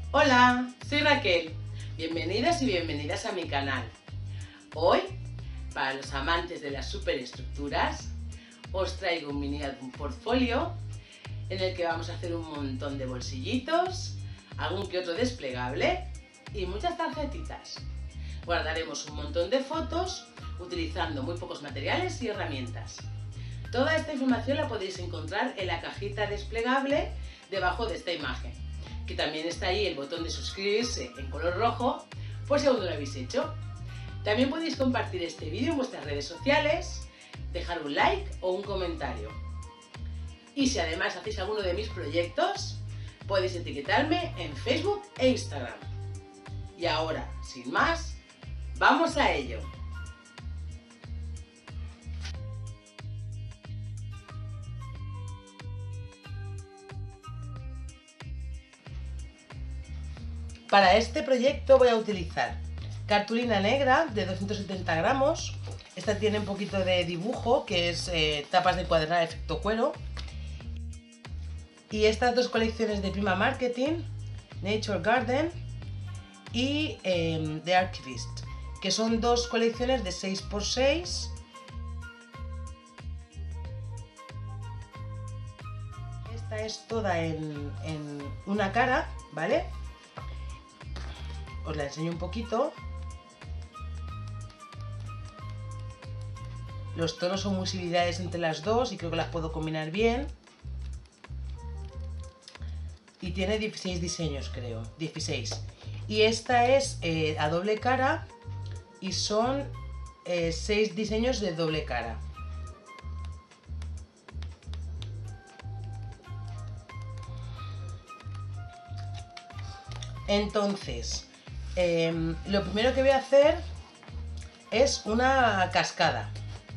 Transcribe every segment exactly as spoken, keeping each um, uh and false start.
Hola, soy Raquel. Bienvenidas y bienvenidas a mi canal. Hoy, para los amantes de las superestructuras, os traigo un mini álbum portfolio en el que vamos a hacer un montón de bolsillitos, algún que otro desplegable y muchas tarjetitas. Guardaremos un montón de fotos utilizando muy pocos materiales y herramientas. Toda esta información la podéis encontrar en la cajita desplegable debajo de esta imagen, que también está ahí el botón de suscribirse en color rojo por si aún no lo habéis hecho. También podéis compartir este vídeo en vuestras redes sociales, dejar un like o un comentario. Y si además hacéis alguno de mis proyectos, podéis etiquetarme en Facebook e Instagram. Y ahora, sin más, ¡vamos a ello! Para este proyecto voy a utilizar cartulina negra de doscientos setenta gramos. Esta tiene un poquito de dibujo, que es eh, tapas de cuadernar efecto cuero. Y estas dos colecciones de Prima Marketing, Nature Garden y eh, The Archivist, que son dos colecciones de seis por seis. Esta es toda en, en una cara, ¿vale? Os la enseño un poquito. Los tonos son muy similares entre las dos y creo que las puedo combinar bien. Y tiene dieciséis diseños, creo, dieciséis. Y esta es eh, a doble cara y son eh, seis diseños de doble cara. Entonces, eh, lo primero que voy a hacer es una cascada.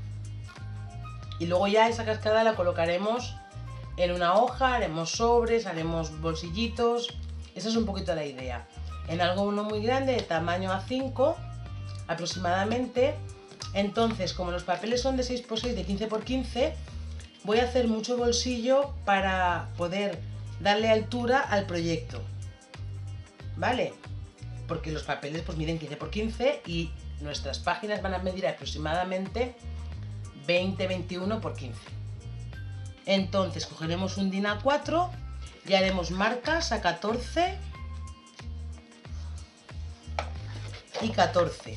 Y luego ya esa cascada la colocaremos en una hoja, haremos sobres, haremos bolsillitos. Esa es un poquito la idea. En algo no muy grande, de tamaño A cinco aproximadamente. Entonces, como los papeles son de seis por seis, de quince por quince, voy a hacer mucho bolsillo para poder darle altura al proyecto. ¿Vale? Porque los papeles pues miden quince por quince y nuestras páginas van a medir aproximadamente veinte veintiuno por quince. Entonces cogeremos un DIN A cuatro y haremos marcas a catorce y catorce.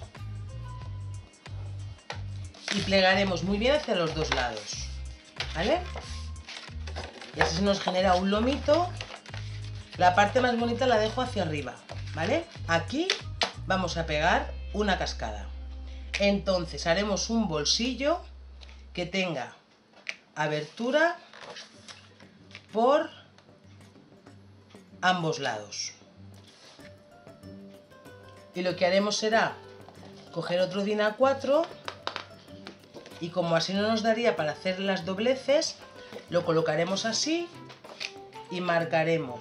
Y plegaremos muy bien hacia los dos lados, ¿vale? Y así se nos genera un lomito. La parte más bonita la dejo hacia arriba, ¿vale? Aquí vamos a pegar una cascada. Entonces haremos un bolsillo que tenga abertura por ambos lados. Y lo que haremos será coger otro DIN A cuatro y como así no nos daría para hacer las dobleces, lo colocaremos así y marcaremos.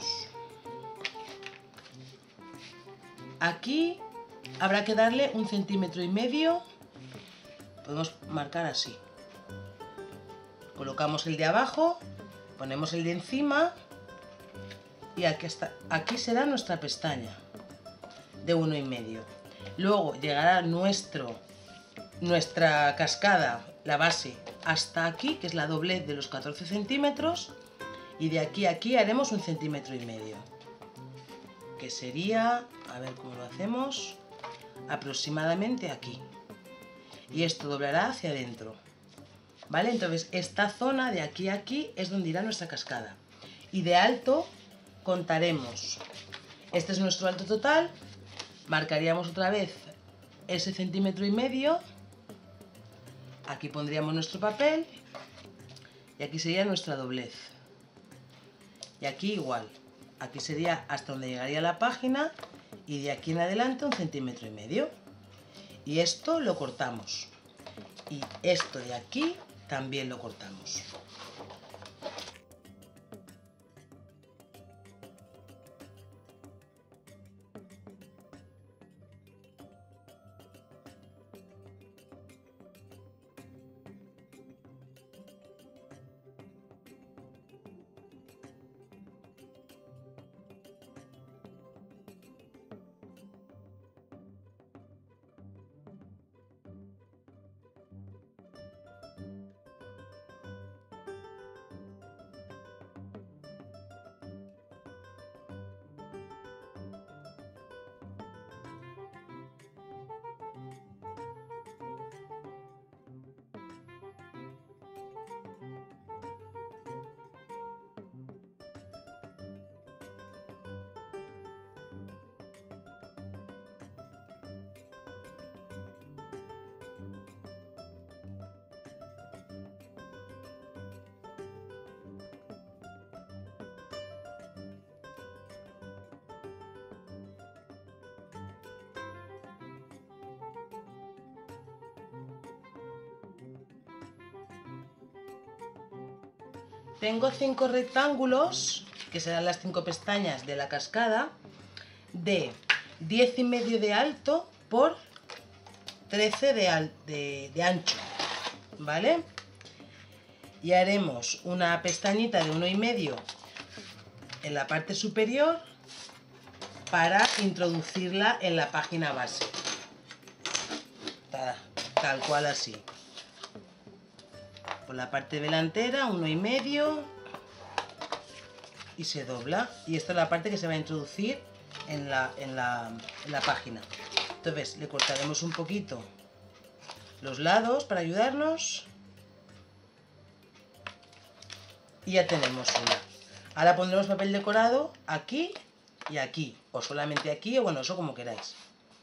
Aquí habrá que darle un centímetro y medio. Podemos marcar así. Colocamos el de abajo, ponemos el de encima y aquí, está, aquí será nuestra pestaña de uno y medio. Luego llegará nuestro, nuestra cascada, la base, hasta aquí, que es la doblez de los catorce centímetros, y de aquí a aquí haremos un centímetro y medio, que sería, a ver cómo lo hacemos, aproximadamente aquí. Y esto doblará hacia adentro, ¿vale? Entonces esta zona de aquí a aquí es donde irá nuestra cascada. Y de alto contaremos, este es nuestro alto total, marcaríamos otra vez ese centímetro y medio, aquí pondríamos nuestro papel y aquí sería nuestra doblez. Y aquí igual, aquí sería hasta donde llegaría la página y de aquí en adelante un centímetro y medio. Y esto lo cortamos. Y esto de aquí también lo cortamos. Tengo cinco rectángulos, que serán las cinco pestañas de la cascada, de diez y medio de alto por trece de, al de, de ancho, ¿vale? Y haremos una pestañita de uno y medio en la parte superior para introducirla en la página base, tal, tal cual así. Por la parte delantera, uno y medio, y se dobla. Y esta es la parte que se va a introducir en la, en la, en la página. Entonces le cortaremos un poquito los lados para ayudarnos. Y ya tenemos una. Ahora pondremos papel decorado aquí y aquí, o solamente aquí, o bueno, eso como queráis.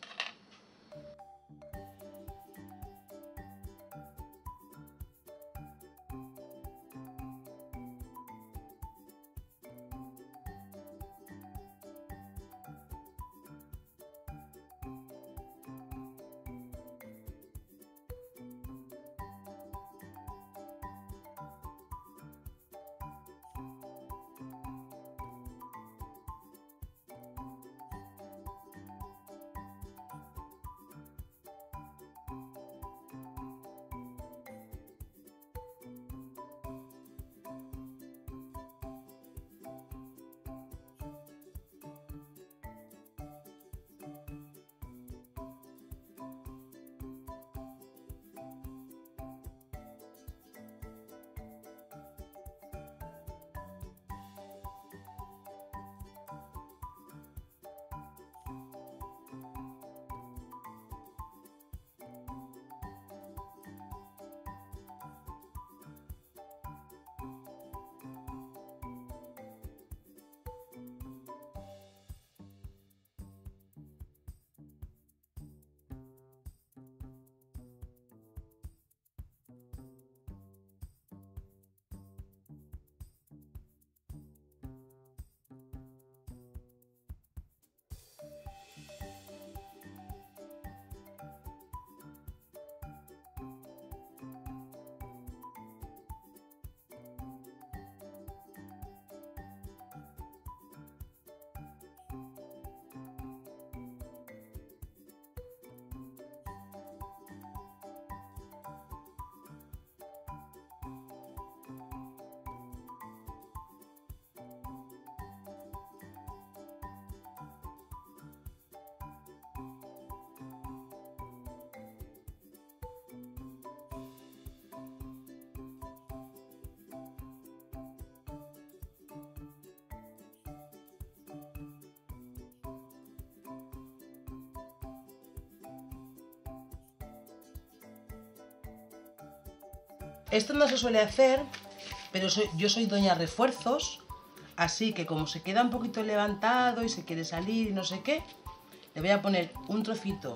Esto no se suele hacer, pero soy, yo soy doña refuerzos, así que como se queda un poquito levantado y se quiere salir y no sé qué, le voy a poner un trocito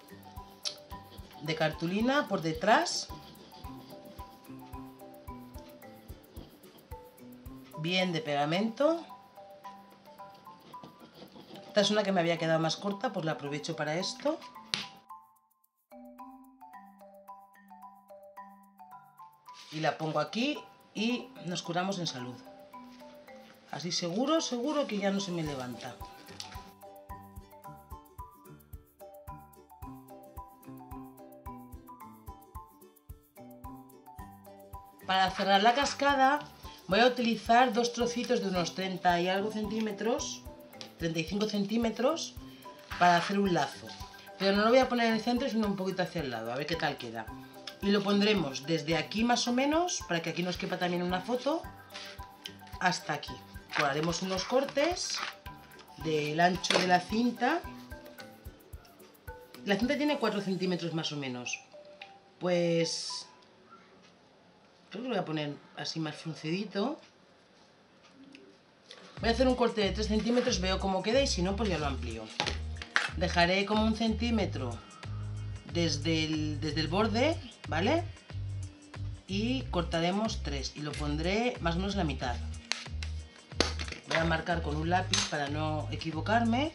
de cartulina por detrás, bien de pegamento. Esta es una que me había quedado más corta, pues la aprovecho para esto. Y la pongo aquí y nos curamos en salud. Así seguro, seguro que ya no se me levanta. Para cerrar la cascada voy a utilizar dos trocitos de unos treinta y algo centímetros, treinta y cinco centímetros, para hacer un lazo. Pero no lo voy a poner en el centro, sino un poquito hacia el lado, a ver qué tal queda. Y lo pondremos desde aquí más o menos, para que aquí nos quepa también una foto, hasta aquí. Pues haremos unos cortes del ancho de la cinta. La cinta tiene cuatro centímetros más o menos. Pues creo que lo voy a poner así más fruncidito. Voy a hacer un corte de tres centímetros, veo cómo queda y si no, pues ya lo amplío. Dejaré como un centímetro desde el, desde el borde, ¿vale? Y cortaremos tres y lo pondré más o menos la mitad. Voy a marcar con un lápiz para no equivocarme.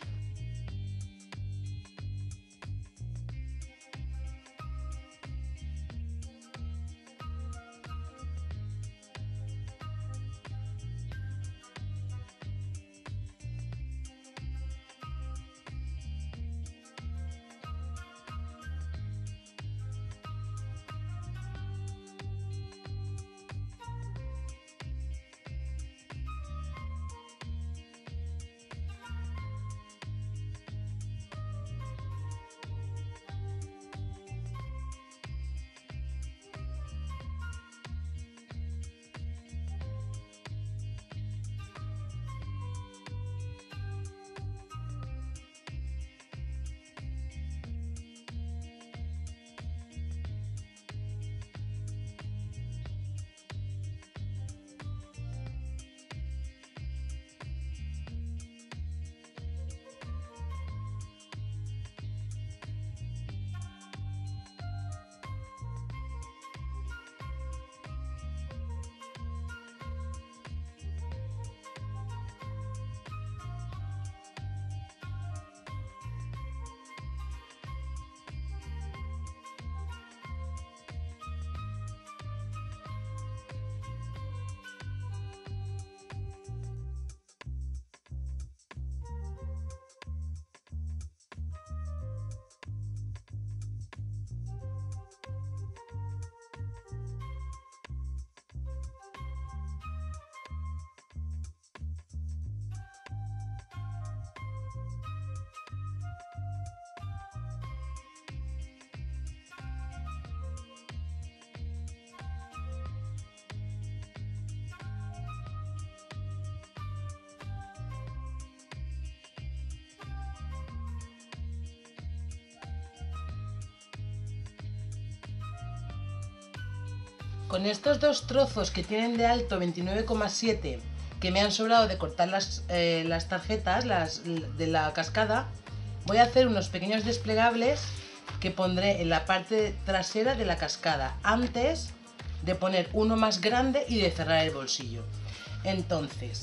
Con estos dos trozos que tienen de alto veintinueve coma siete que me han sobrado de cortar las, eh, las tarjetas las, de la cascada, voy a hacer unos pequeños desplegables que pondré en la parte trasera de la cascada antes de poner uno más grande y de cerrar el bolsillo. Entonces,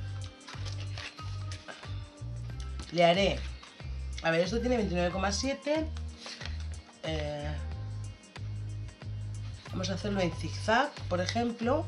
le haré, a ver, esto tiene veintinueve coma siete, eh, vamos a hacerlo en zigzag, por ejemplo,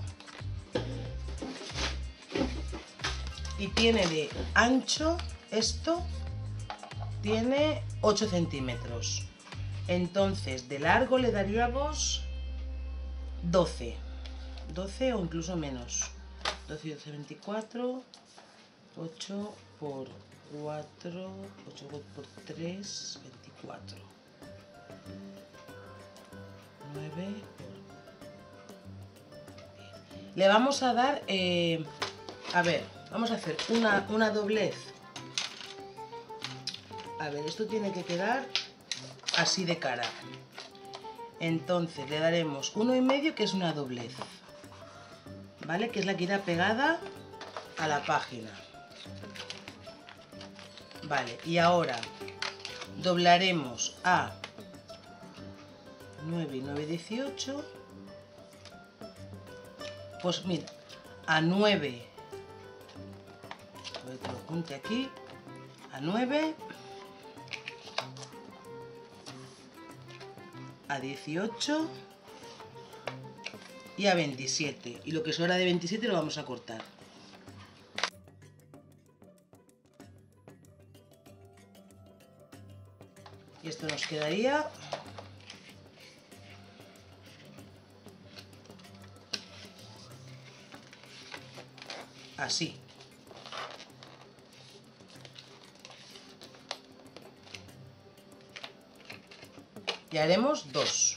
y tiene de ancho, esto tiene ocho centímetros, entonces de largo le daríamos doce, doce o incluso menos, doce y doce, veinticuatro, ocho por cuatro, ocho por tres, veinticuatro, nueve por diez. Le vamos a dar, eh, a ver, vamos a hacer una, una doblez. A ver, esto tiene que quedar así de cara. Entonces le daremos uno y medio, que es una doblez, ¿vale? Que es la que irá pegada a la página. Vale, y ahora doblaremos a nueve y nueve, dieciocho. Pues mira, a nueve, voy a que lo apunte aquí, a nueve, a dieciocho y a veintisiete. Y lo que sobra de veintisiete lo vamos a cortar. Y esto nos quedaría así. Y haremos dos.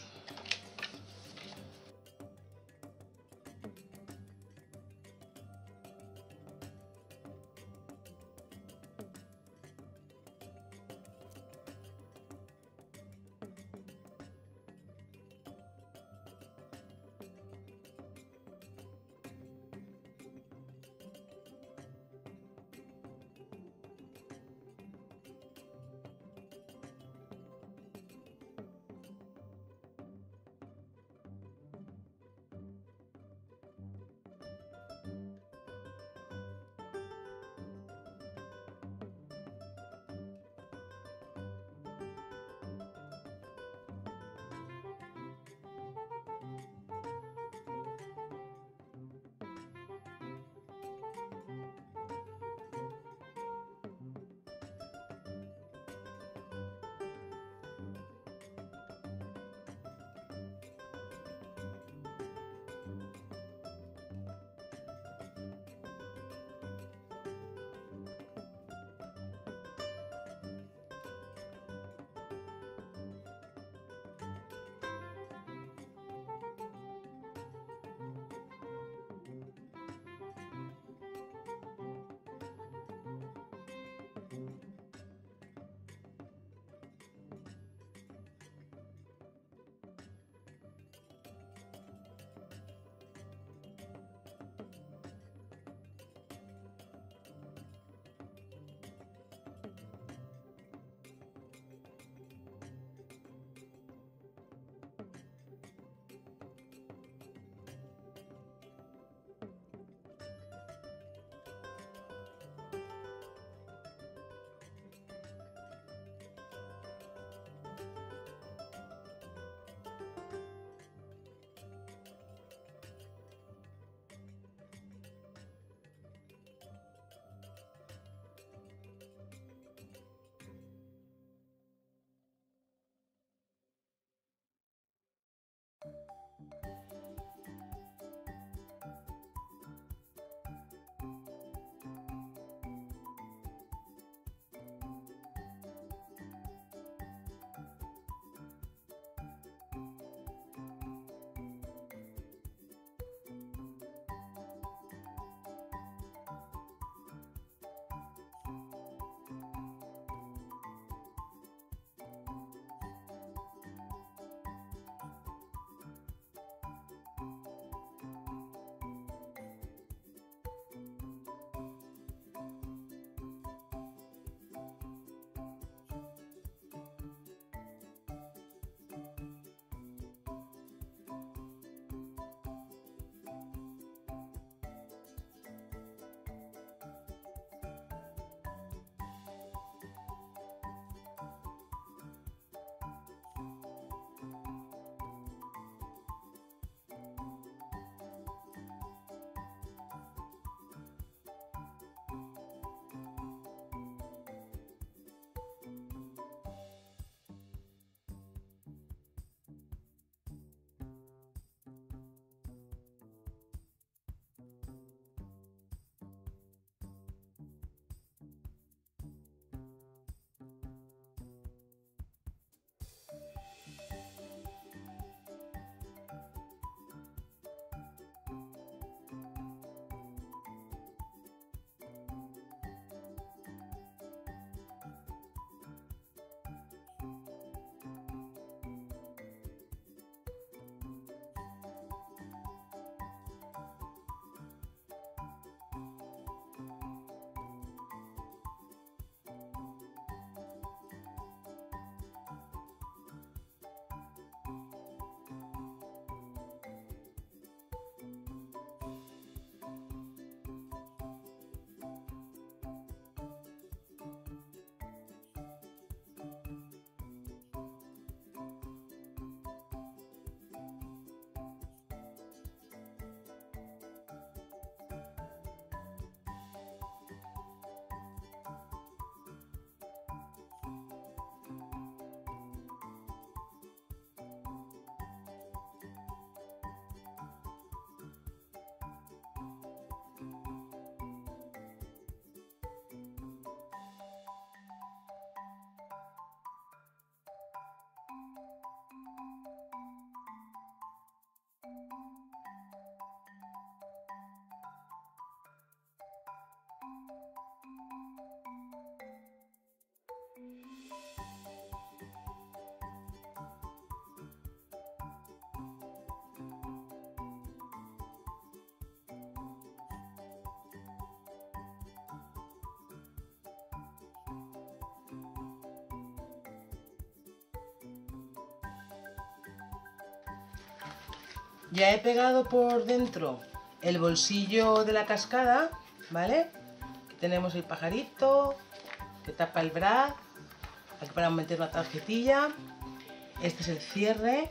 Ya he pegado por dentro el bolsillo de la cascada, ¿vale? Aquí tenemos el pajarito que tapa el bra, aquí para meter la tarjetilla. Este es el cierre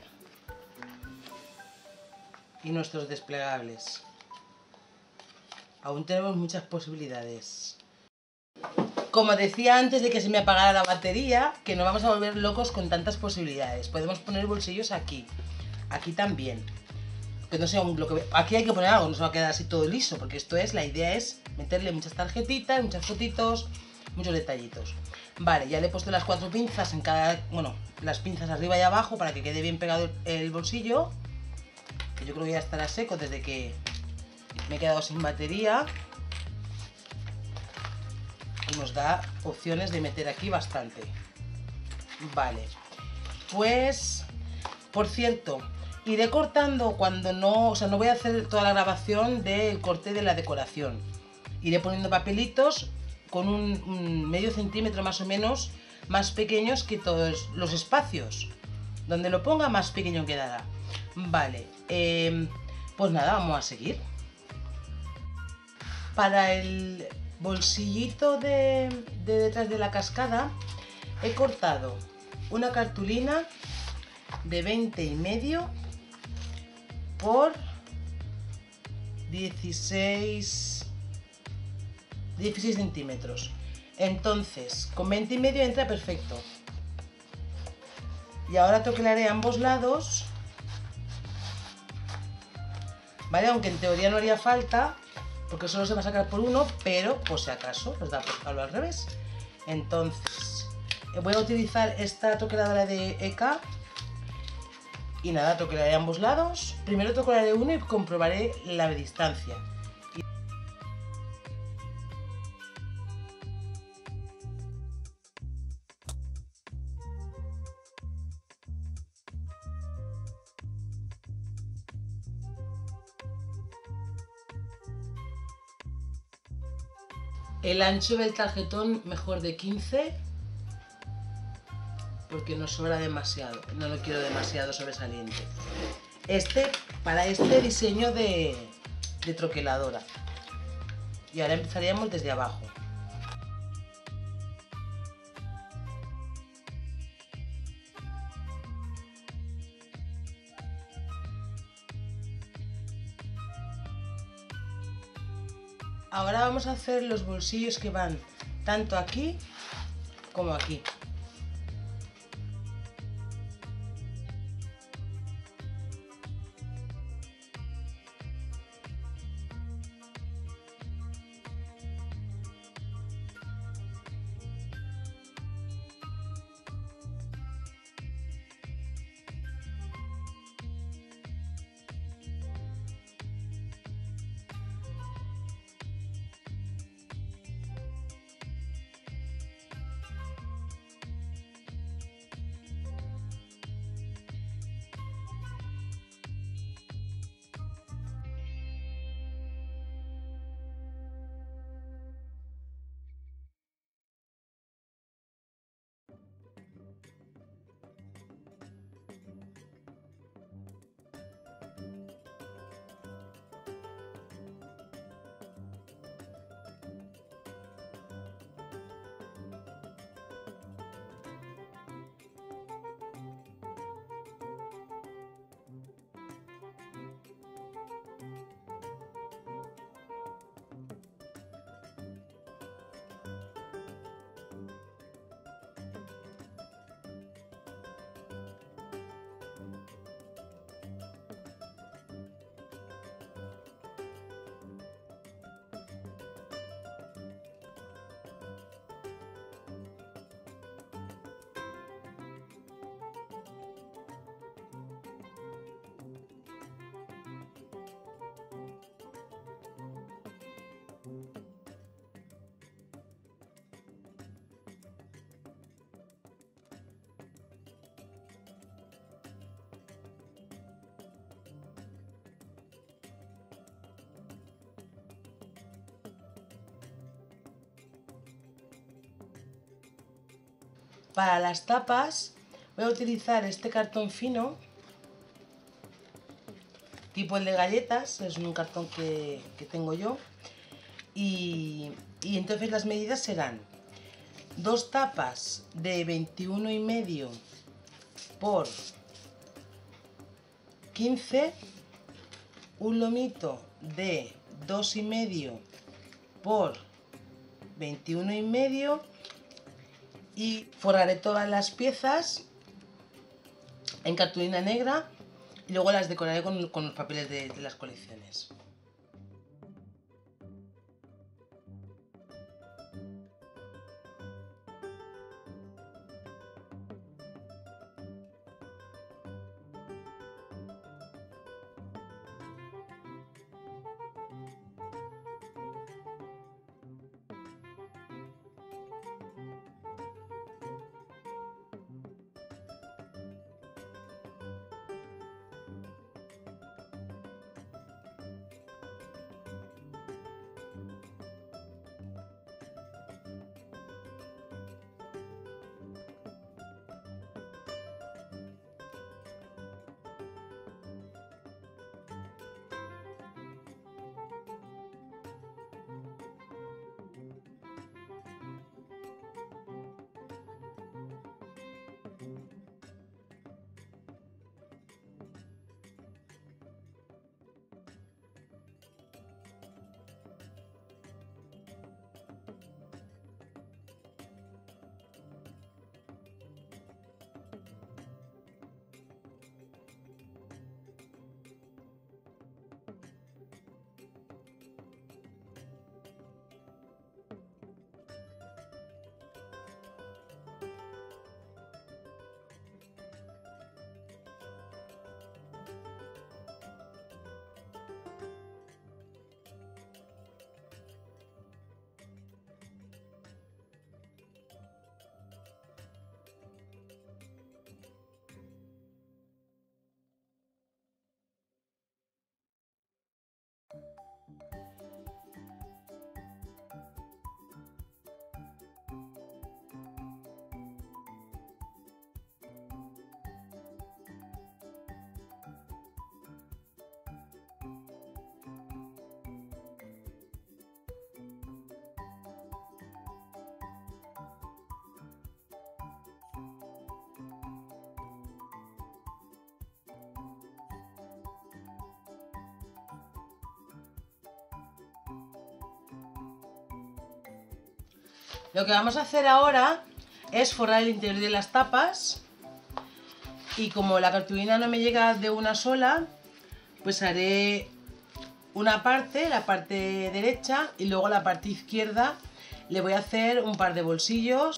y nuestros desplegables. Aún tenemos muchas posibilidades. Como decía antes de que se me apagara la batería, que no vamos a volver locos con tantas posibilidades. Podemos poner bolsillos aquí, aquí también. Que no sea un bloque. Aquí hay que poner algo, no se va a quedar así todo liso, porque esto es, la idea es meterle muchas tarjetitas, muchas fotitos, muchos detallitos. Vale, ya le he puesto las cuatro pinzas en cada, bueno, las pinzas arriba y abajo para que quede bien pegado el bolsillo, que yo creo que ya estará seco desde que me he quedado sin batería. Y nos da opciones de meter aquí bastante. Vale, pues, por cierto, iré cortando cuando no, o sea, no voy a hacer toda la grabación del corte de la decoración. Iré poniendo papelitos con un, un medio centímetro más o menos más pequeños que todos los espacios. Donde lo ponga más pequeño quedará. Vale, eh, pues nada, vamos a seguir. Para el bolsillito de, de detrás de la cascada he cortado una cartulina de veinte y medio por dieciséis centímetros. Entonces con veinte y medio entra perfecto. Y ahora toquelaré ambos lados, vale, aunque en teoría no haría falta porque solo se va a sacar por uno, pero por si acaso os da por sacarlo al revés. Entonces voy a utilizar esta toqueladora de E K y nada, toquelaré ambos lados. Primero toquelaré uno y comprobaré la distancia. El ancho del tarjetón mejor de quince, porque nos sobra demasiado, no lo quiero demasiado sobresaliente. Este, para este diseño de, de troqueladora. Y ahora empezaríamos desde abajo. Ahora vamos a hacer los bolsillos que van tanto aquí como aquí. Para las tapas voy a utilizar este cartón fino tipo el de galletas, es un cartón que, que tengo yo. Y, y entonces las medidas serán dos tapas de veintiuno y medio por quince, un lomito de dos y medio por veintiuno y medio, y forraré todas las piezas en cartulina negra y luego las decoraré con, con los papeles de, de las colecciones. Lo que vamos a hacer ahora es forrar el interior de las tapas, y como la cartulina no me llega de una sola, pues haré una parte, la parte derecha, y luego la parte izquierda le voy a hacer un par de bolsillos.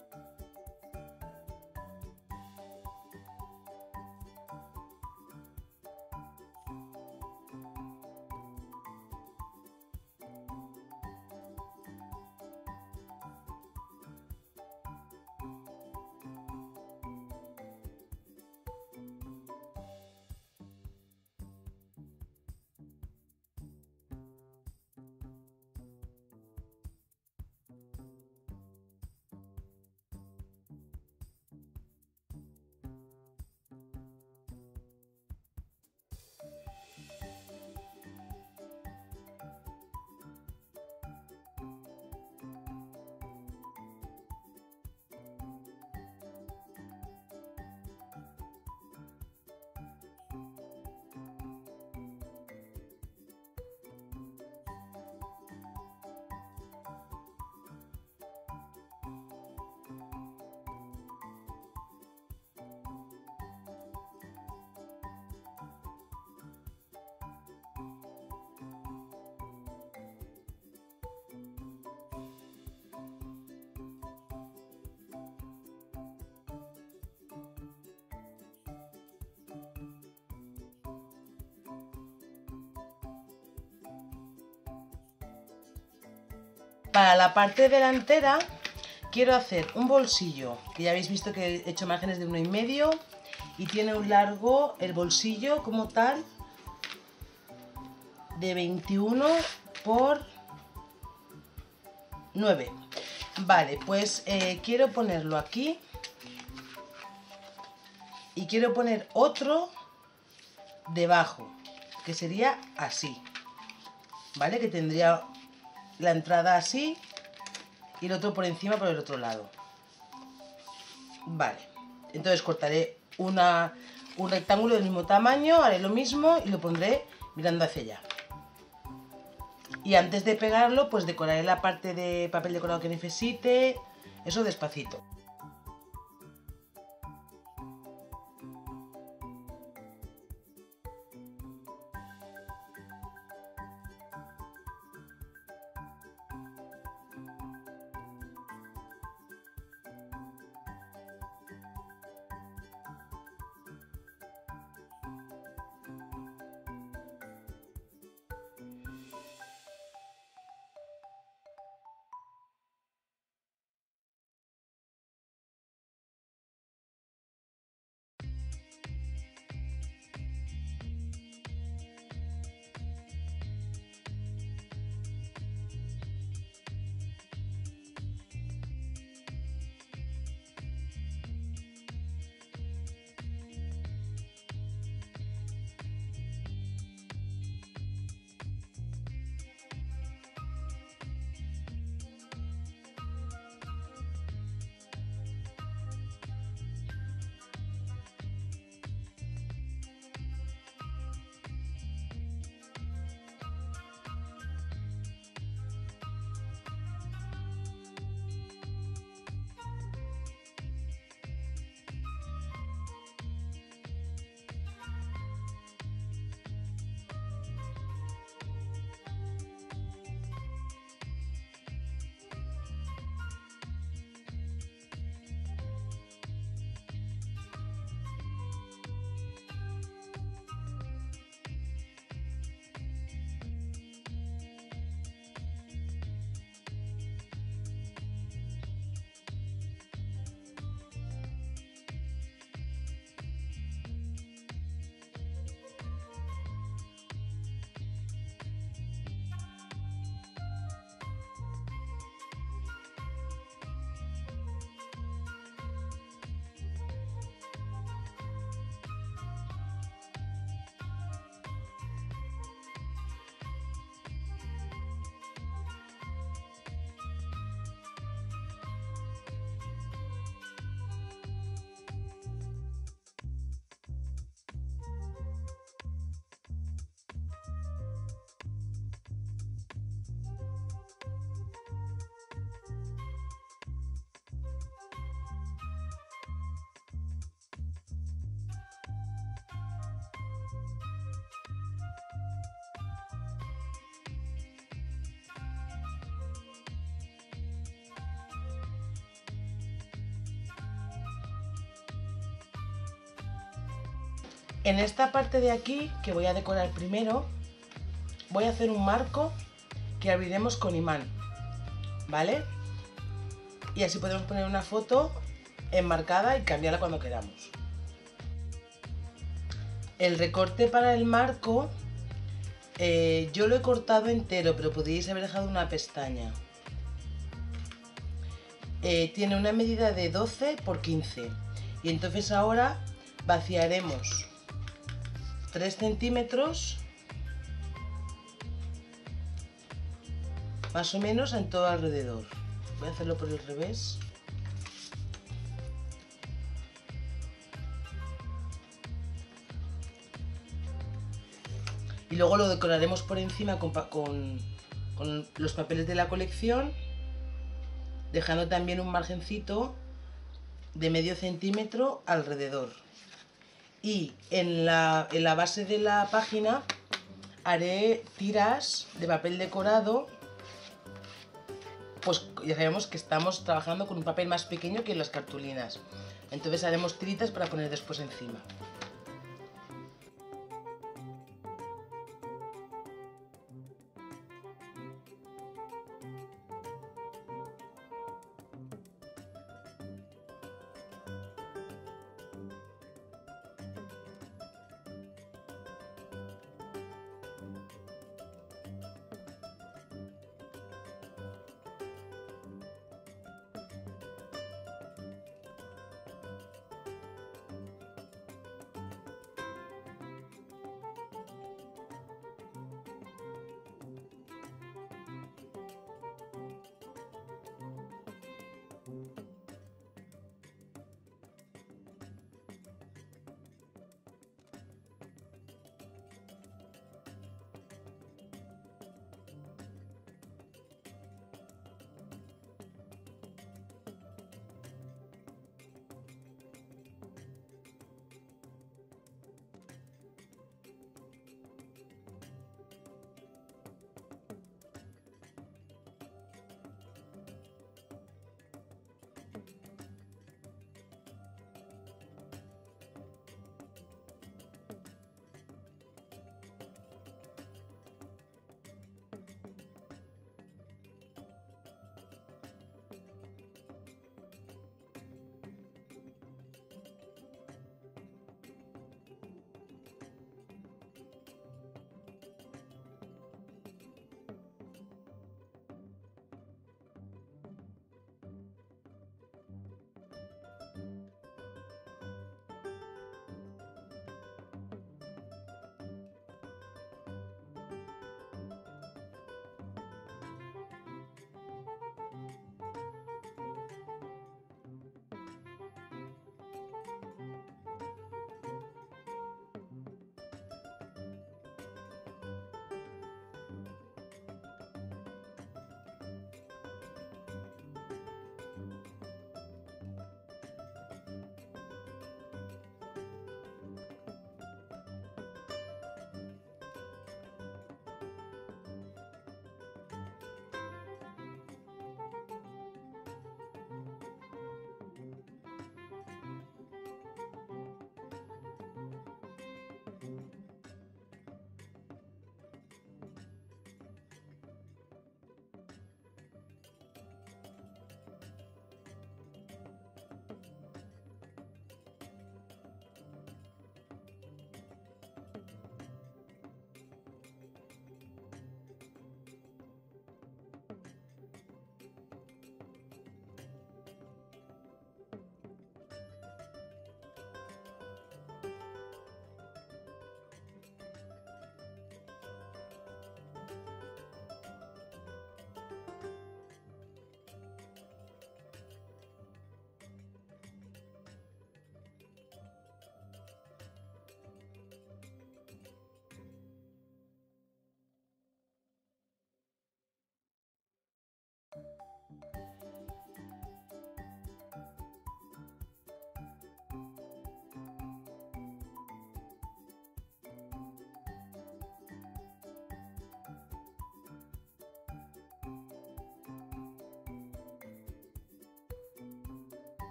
Para la parte delantera quiero hacer un bolsillo, que ya habéis visto que he hecho márgenes de uno y medio, y tiene un largo, el bolsillo como tal, de veintiuno por nueve. Vale, pues eh, quiero ponerlo aquí, y quiero poner otro debajo. que sería así, ¿vale? Que tendría la entrada así y el otro por encima por el otro lado. Vale, entonces cortaré una, un rectángulo del mismo tamaño, haré lo mismo y lo pondré mirando hacia allá. Y antes de pegarlo, pues decoraré la parte de papel decorado que necesite, eso despacito. En esta parte de aquí, que voy a decorar primero, voy a hacer un marco que abriremos con imán, ¿vale? Y así podemos poner una foto enmarcada y cambiarla cuando queramos. El recorte para el marco, eh, yo lo he cortado entero, pero podríais haber dejado una pestaña. Eh, tiene una medida de doce por quince y entonces ahora vaciaremos tres centímetros más o menos en todo alrededor. Voy a hacerlo por el revés. Y luego lo decoraremos por encima con, con, con los papeles de la colección, dejando también un margencito de medio centímetro alrededor. Y en la, en la base de la página haré tiras de papel decorado, pues ya sabemos que estamos trabajando con un papel más pequeño que las cartulinas, entonces haremos tiritas para poner después encima.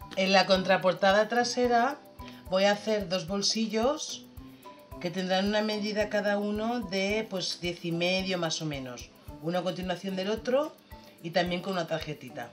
En la contraportada trasera voy a hacer dos bolsillos que tendrán una medida cada uno de pues diez y medio más o menos, uno a continuación del otro y también con una tarjetita.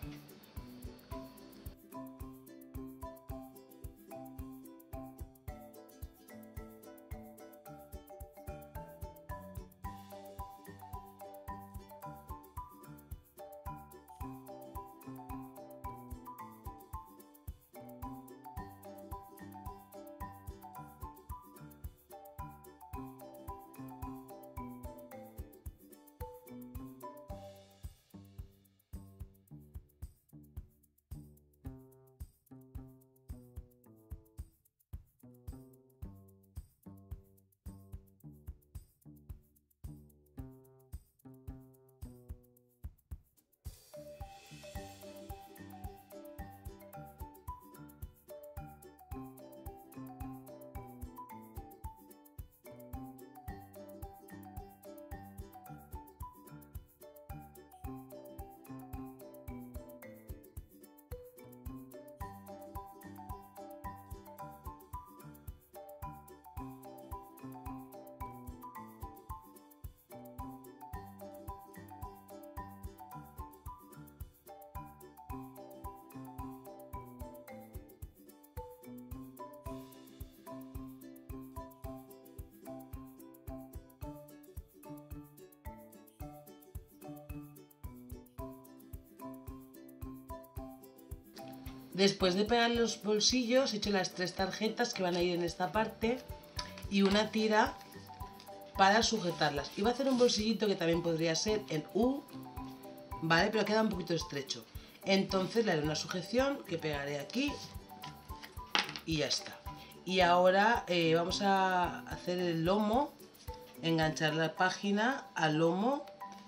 Después de pegar los bolsillos he hecho las tres tarjetas que van a ir en esta parte y una tira para sujetarlas. Iba a hacer un bolsillito que también podría ser en U, ¿vale? Pero queda un poquito estrecho. Entonces le haré una sujeción que pegaré aquí y ya está. Y ahora eh, vamos a hacer el lomo, enganchar la página al lomo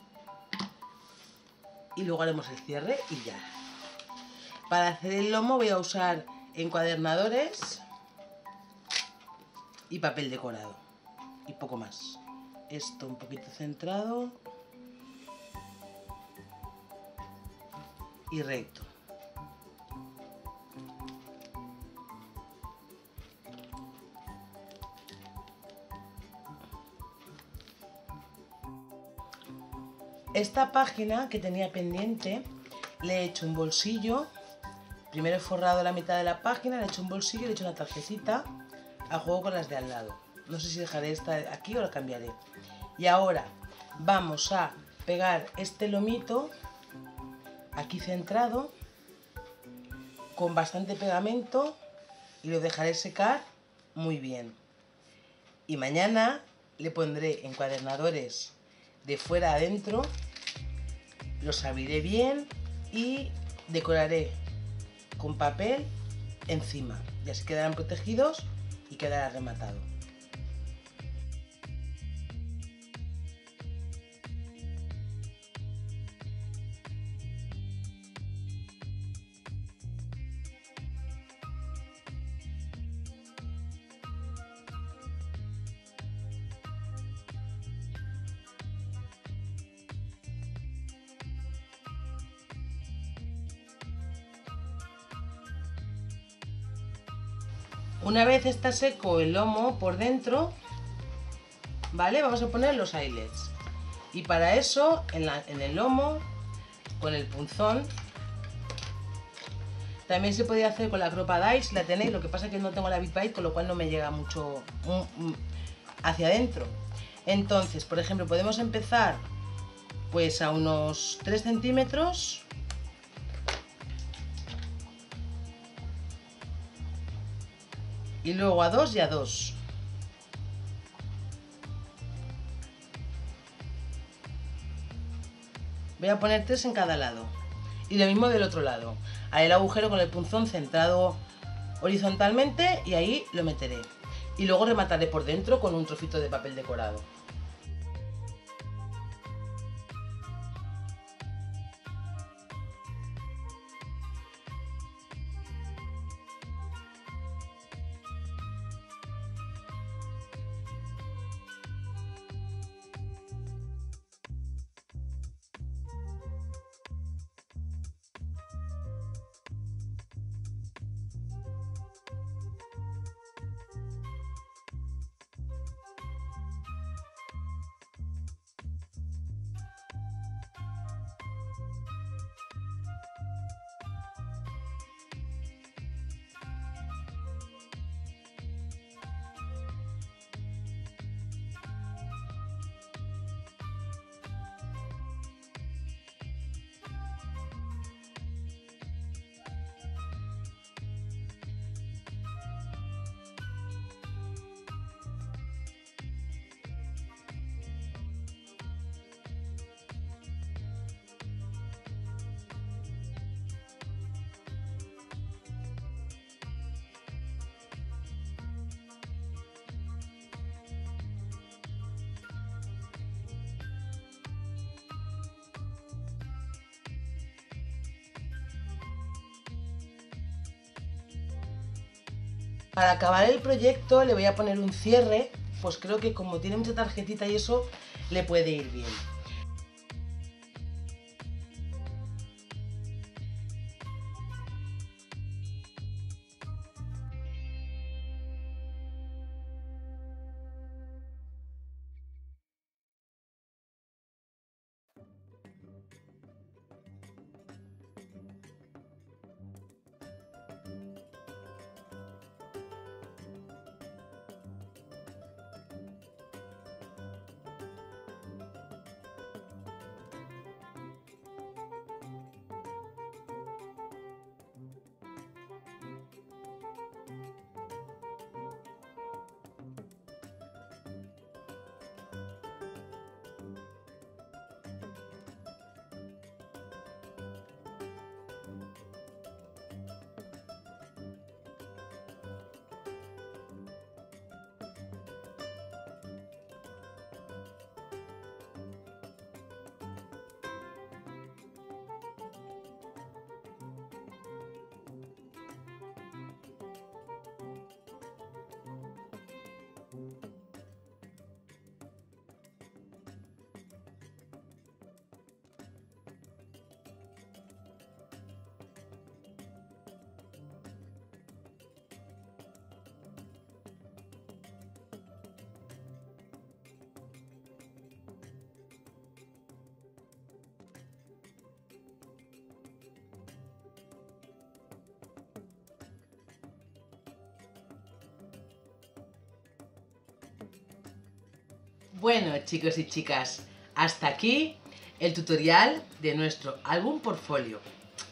y luego haremos el cierre y ya. Para hacer el lomo voy a usar encuadernadores y papel decorado y poco más. Esto un poquito centrado y recto. Esta página que tenía pendiente le he hecho un bolsillo. Primero he forrado la mitad de la página, le he hecho un bolsillo y le he hecho una tarjetita a juego con las de al lado. No sé si dejaré esta aquí o la cambiaré. Y ahora vamos a pegar este lomito aquí centrado con bastante pegamento y lo dejaré secar muy bien. Y mañana le pondré encuadernadores de fuera a adentro, los abriré bien y decoraré con papel encima y así quedarán protegidos y quedará rematado. Una vez está seco el lomo por dentro, ¿vale? Vamos a poner los eyelets. Y para eso, en, la, en el lomo, con el punzón, también se podía hacer con la cropa dice, la tenéis, lo que pasa es que no tengo la Big Bite, con lo cual no me llega mucho um, hacia adentro. Entonces, por ejemplo, podemos empezar pues a unos tres centímetros. Y luego a dos y a dos. Voy a poner tres en cada lado. Y lo mismo del otro lado. Haré el agujero con el punzón centrado horizontalmente y ahí lo meteré. Y luego remataré por dentro con un trocito de papel decorado. Para acabar el proyecto le voy a poner un cierre, pues creo que como tiene mucha tarjetita y eso, le puede ir bien. Bueno, chicos y chicas, hasta aquí el tutorial de nuestro álbum portfolio.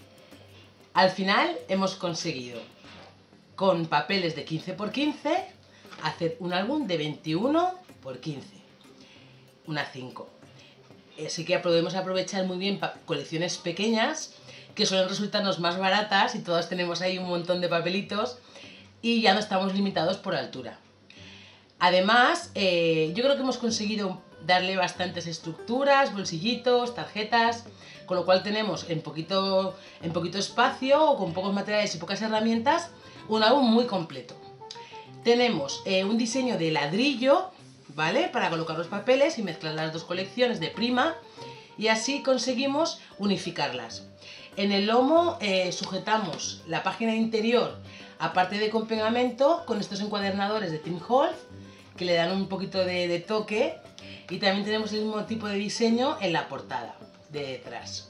Al final hemos conseguido, con papeles de quince por quince, hacer un álbum de veintiuno por quince, una cinco. Así que podemos aprovechar muy bien colecciones pequeñas, que suelen resultarnos más baratas y todas tenemos ahí un montón de papelitos y ya no estamos limitados por altura. Además, eh, yo creo que hemos conseguido darle bastantes estructuras, bolsillitos, tarjetas, con lo cual tenemos en poquito, en poquito espacio o con pocos materiales y pocas herramientas un álbum muy completo. Tenemos eh, un diseño de ladrillo, ¿vale? Para colocar los papeles y mezclar las dos colecciones de prima y así conseguimos unificarlas. En el lomo eh, sujetamos la página interior, aparte de con pegamento, con estos encuadernadores de Tim Holtz, que le dan un poquito de, de toque, y también tenemos el mismo tipo de diseño en la portada de detrás.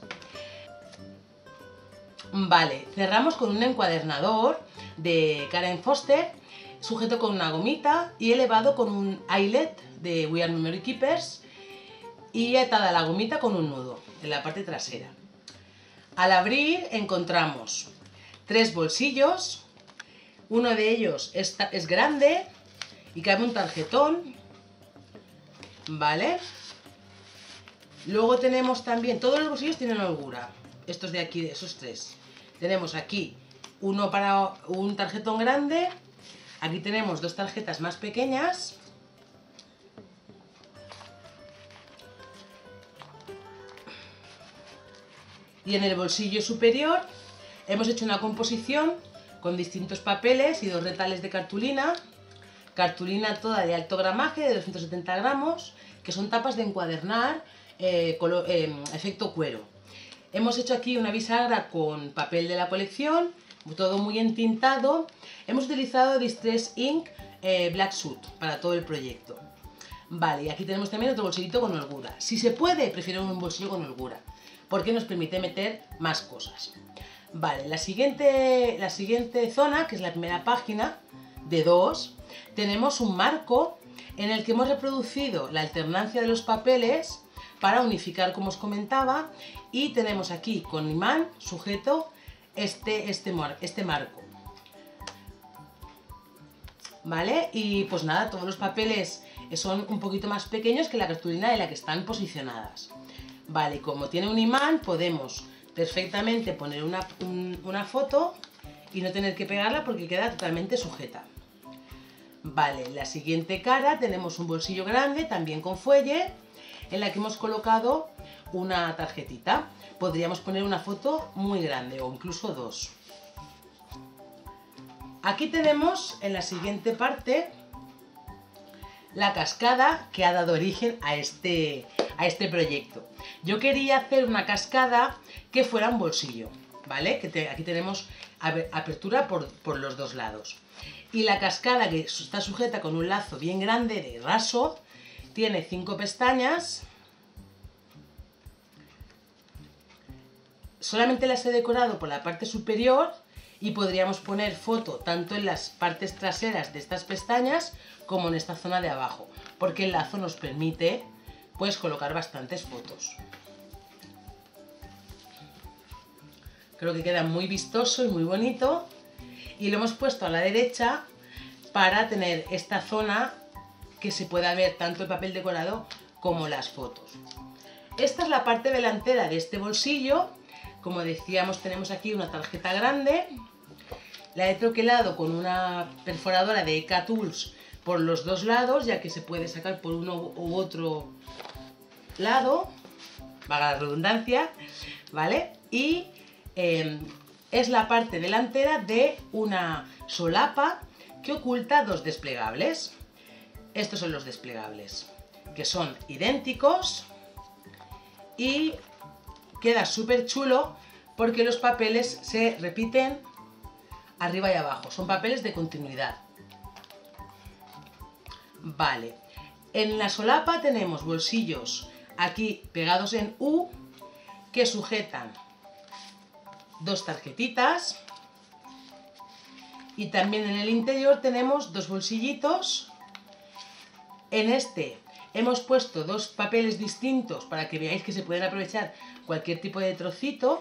Vale, cerramos con un encuadernador de Karen Foster, sujeto con una gomita y elevado con un eyelet de We Are Memory Keepers y atada la gomita con un nudo en la parte trasera. Al abrir encontramos tres bolsillos, uno de ellos es, es grande y cabe un tarjetón, ¿vale? Luego tenemos también, todos los bolsillos tienen holgura, estos de aquí, esos tres. Tenemos aquí uno para un tarjetón grande, aquí tenemos dos tarjetas más pequeñas, y en el bolsillo superior hemos hecho una composición con distintos papeles y dos retales de cartulina, cartulina toda de alto gramaje de doscientos setenta gramos, que son tapas de encuadernar, eh, color, eh, efecto cuero. Hemos hecho aquí una bisagra con papel de la colección, todo muy entintado. Hemos utilizado Distress Ink eh, Black Suit para todo el proyecto. Vale, y aquí tenemos también otro bolsillito con holgura. Si se puede, prefiero un bolsillo con holgura, porque nos permite meter más cosas. Vale, la siguiente, la siguiente zona, que es la primera página de dos, tenemos un marco en el que hemos reproducido la alternancia de los papeles para unificar, como os comentaba, y tenemos aquí con imán sujeto este, este, este marco. ¿Vale? Y pues nada, todos los papeles son un poquito más pequeños que la cartulina en la que están posicionadas. Vale, como tiene un imán, podemos perfectamente poner una, un, una foto y no tener que pegarla porque queda totalmente sujeta. Vale, la siguiente cara tenemos un bolsillo grande, también con fuelle, en la que hemos colocado una tarjetita. Podríamos poner una foto muy grande o incluso dos. Aquí tenemos en la siguiente parte la cascada que ha dado origen a este, a este proyecto. Yo quería hacer una cascada que fuera un bolsillo, ¿vale? Que te, aquí tenemos apertura por, por los dos lados. Y la cascada, que está sujeta con un lazo bien grande de raso, tiene cinco pestañas. Solamente las he decorado por la parte superior y podríamos poner foto tanto en las partes traseras de estas pestañas como en esta zona de abajo, porque el lazo nos permite pues colocar bastantes fotos. Creo que queda muy vistoso y muy bonito, y lo hemos puesto a la derecha para tener esta zona que se pueda ver tanto el papel decorado como las fotos. Esta es la parte delantera de este bolsillo. Como decíamos, tenemos aquí una tarjeta grande. La he troquelado con una perforadora de Eka Tools por los dos lados, ya que se puede sacar por uno u otro lado, valga la redundancia, ¿vale? Y eh, es la parte delantera de una solapa que oculta dos desplegables. Estos son los desplegables, que son idénticos y queda súper chulo porque los papeles se repiten arriba y abajo, son papeles de continuidad. Vale, en la solapa tenemos bolsillos aquí pegados en U que sujetan dos tarjetitas, y también en el interior tenemos dos bolsillitos. En este hemos puesto dos papeles distintos para que veáis que se pueden aprovechar cualquier tipo de trocito.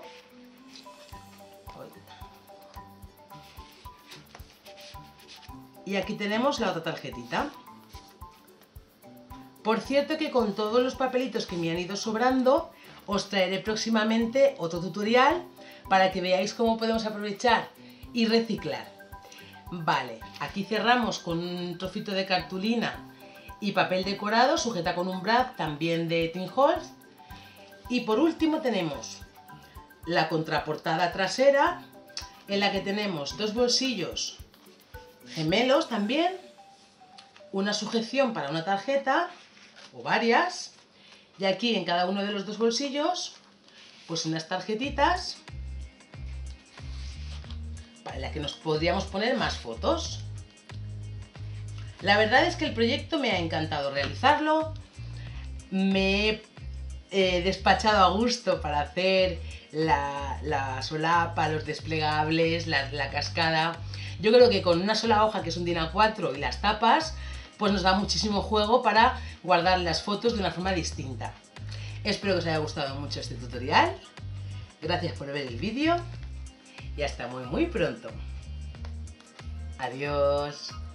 Y aquí tenemos la otra tarjetita. Por cierto, que con todos los papelitos que me han ido sobrando, os traeré próximamente otro tutorial para que veáis cómo podemos aprovechar y reciclar. Vale, aquí cerramos con un trocito de cartulina y papel decorado, sujeta con un brad también de Tim Holtz. Y por último tenemos la contraportada trasera, en la que tenemos dos bolsillos gemelos también, una sujeción para una tarjeta o varias, y aquí en cada uno de los dos bolsillos pues unas tarjetitas para las que nos podríamos poner más fotos. La verdad es que el proyecto me ha encantado realizarlo, me he eh, despachado a gusto para hacer la, la solapa, los desplegables, la, la cascada. Yo creo que con una sola hoja, que es un DIN A cuatro, y las tapas, pues nos da muchísimo juego para guardar las fotos de una forma distinta. Espero que os haya gustado mucho este tutorial. Gracias por ver el vídeo y hasta muy muy pronto. Adiós.